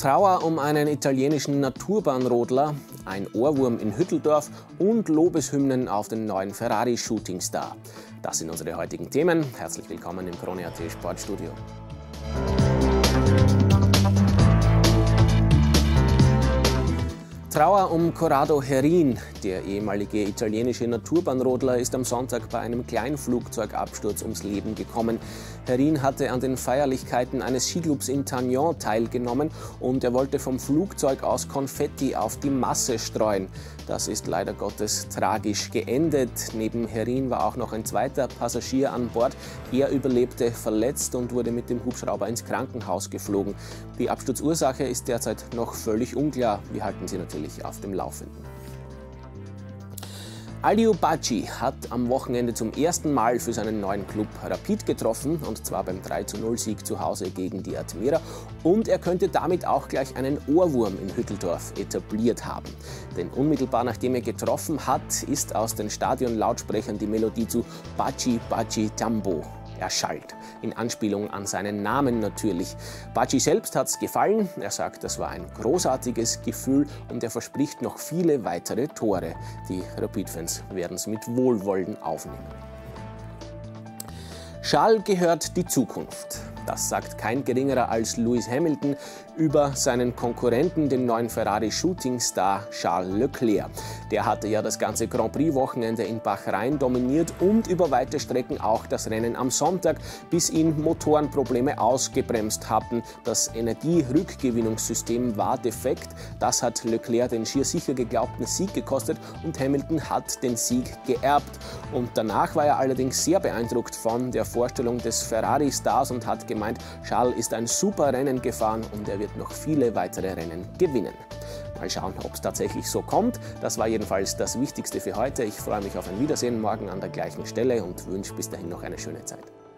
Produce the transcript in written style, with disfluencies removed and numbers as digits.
Trauer um einen italienischen Naturbahnrodler, ein Ohrwurm in Hütteldorf und Lobeshymnen auf den neuen Ferrari Shooting Star. Das sind unsere heutigen Themen. Herzlich willkommen im Krone.at Sportstudio. Trauer um Corrado Herin. Der ehemalige italienische Naturbahnrodler ist am Sonntag bei einem Kleinflugzeugabsturz ums Leben gekommen. Herin hatte an den Feierlichkeiten eines Skiclubs in Tagnon teilgenommen und er wollte vom Flugzeug aus Konfetti auf die Masse streuen. Das ist leider Gottes tragisch geendet. Neben Herin war auch noch ein zweiter Passagier an Bord. Er überlebte verletzt und wurde mit dem Hubschrauber ins Krankenhaus geflogen. Die Absturzursache ist derzeit noch völlig unklar. Wir halten Sie natürlich auf dem Laufenden. Aliou Badji hat am Wochenende zum ersten Mal für seinen neuen Club Rapid getroffen, und zwar beim 3:0-Sieg zu Hause gegen die Admira. Und er könnte damit auch gleich einen Ohrwurm in Hütteldorf etabliert haben. Denn unmittelbar nachdem er getroffen hat, ist aus den Stadionlautsprechern die Melodie zu Badji Badji Jambo erschallt. In Anspielung an seinen Namen natürlich. Badji selbst hat's gefallen. Er sagt, das war ein großartiges Gefühl und er verspricht noch viele weitere Tore. Die Rapid-Fans werden es mit Wohlwollen aufnehmen. Charles gehört die Zukunft. Das sagt kein geringerer als Lewis Hamilton über seinen Konkurrenten, den neuen Ferrari Shooting Star Charles Leclerc. Der hatte ja das ganze Grand Prix-Wochenende in Bahrain dominiert und über weite Strecken auch das Rennen am Sonntag, bis ihn Motorenprobleme ausgebremst hatten. Das Energierückgewinnungssystem war defekt. Das hat Leclerc den schier sicher geglaubten Sieg gekostet und Hamilton hat den Sieg geerbt. Und danach war er allerdings sehr beeindruckt von der Vorstellung des Ferrari-Stars und hat gemeint, Charles ist ein super Rennen gefahren und er wird noch viele weitere Rennen gewinnen. Mal schauen, ob es tatsächlich so kommt. Das war jedenfalls das Wichtigste für heute. Ich freue mich auf ein Wiedersehen morgen an der gleichen Stelle und wünsche bis dahin noch eine schöne Zeit.